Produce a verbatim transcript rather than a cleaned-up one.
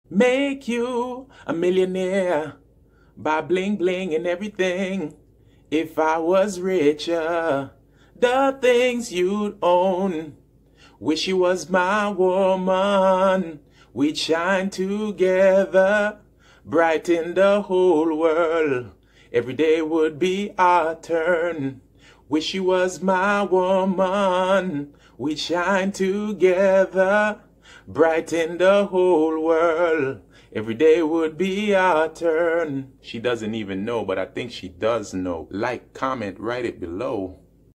Make you a millionaire by bling bling and everything. If I was richer, the things you'd own. Wish you was my woman. We'd shine together, brighten the whole world. Every day would be our turn. Wish you was my woman. We'd shine together, brighten the whole world. Every day would be our turn. She doesn't even know, but I think she does know. Like, comment, write it below.